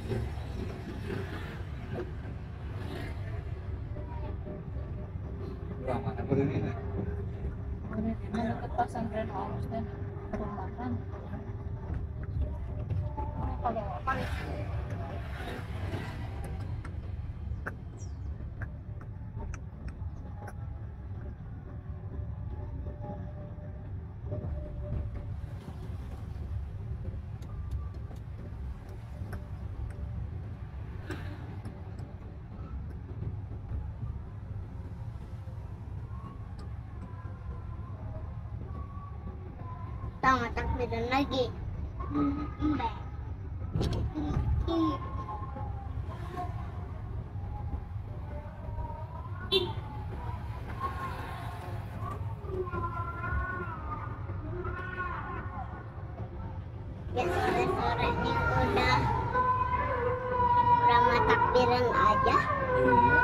Mana berdiri nih? Bener-bener dekat pesantren Alus dan perumahan. Kalau apa nih? Tama takbiran lagi. Mbak. Ya sore-sore ini udah ramah takbiran aja. Iya.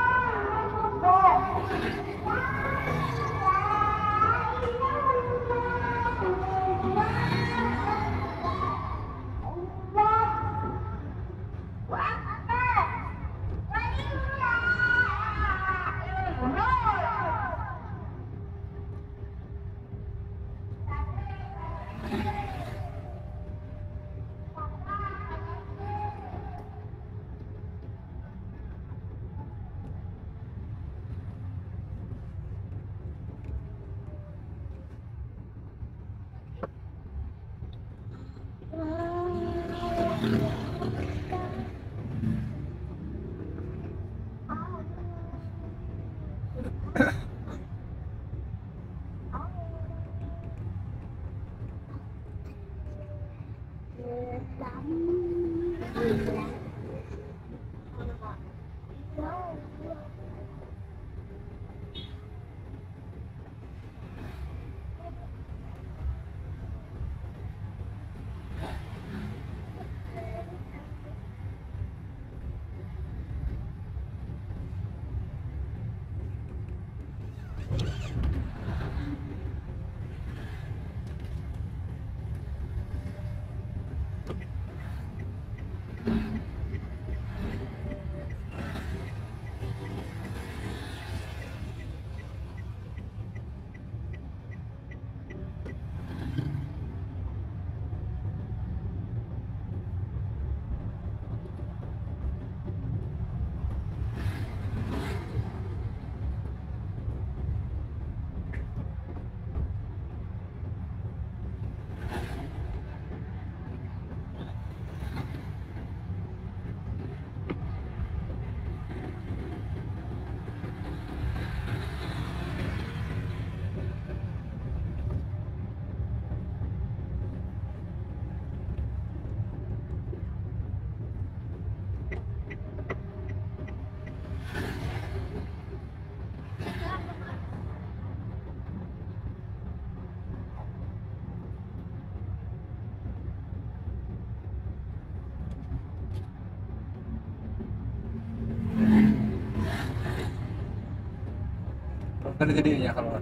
Kan jadinya kalau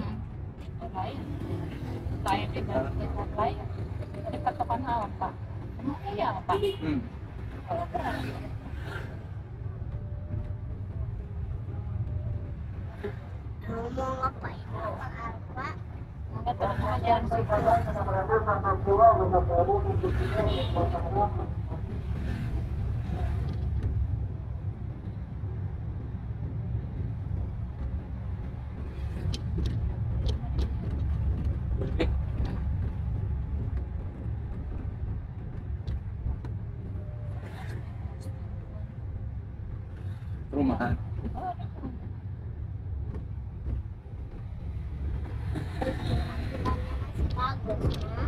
Lain. Lain dengan lain. Dekat Topan Hawan, Pak. Emang iya, Pak? Kalau berat. Mau ngapain? Apa? Nggak tahu cuma jalan situ. perumahan. Bagus ya.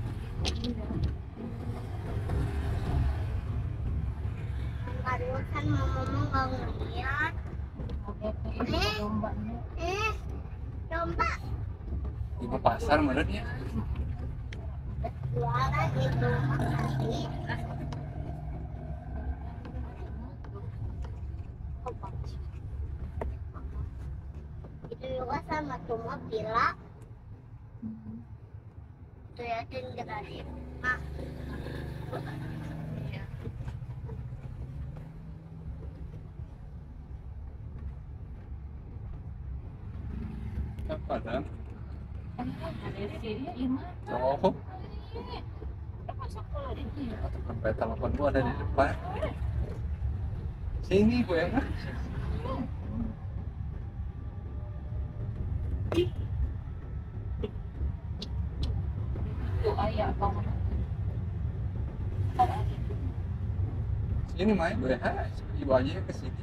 Barusan mama nggak ngeliat. Lombanya. Domba Ibu pasar menurutnya. jualan di rumah tadi. Itu juga sama cuma bila itu ya tinggal di rumah. Padahal. Dari sini gimana? Oh, Ini. Masa kalau di sini? sampai telepon gua ada di depan. Sini gue ya. Itu ayah bangun. Sini main gue ya. Ibu aja ke sini.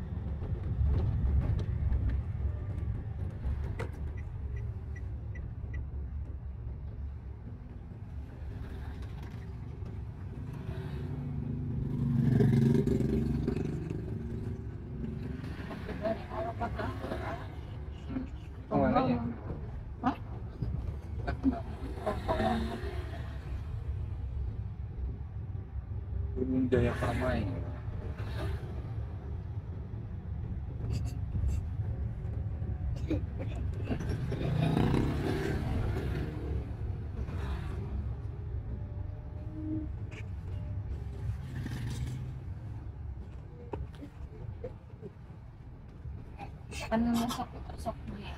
Kemana ya? Hah? Gunung Jaya Permai. Kan masuk masuk nih.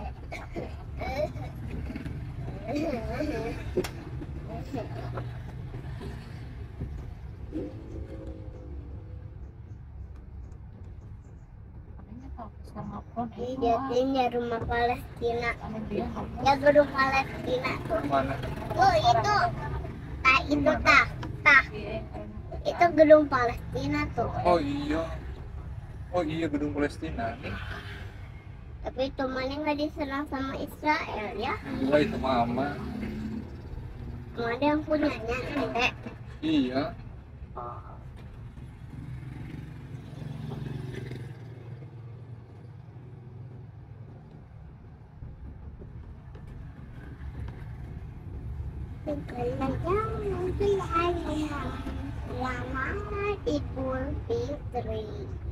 Katanya kalau sama phone Ini itu jadinya rumah Palestina. ada dia Ya gedung Palestina tuh. Mana? Oh itu. Itu tah. Itu gedung Palestina tuh. Oh iya. Oh iya gedung Palestina nih. Tapi temannya nggak diserang sama Israel ya. Gila itu mama. Mau ada yang punyanya Dek. Iya. Segalanya mungkin ada lama Idul Fitri.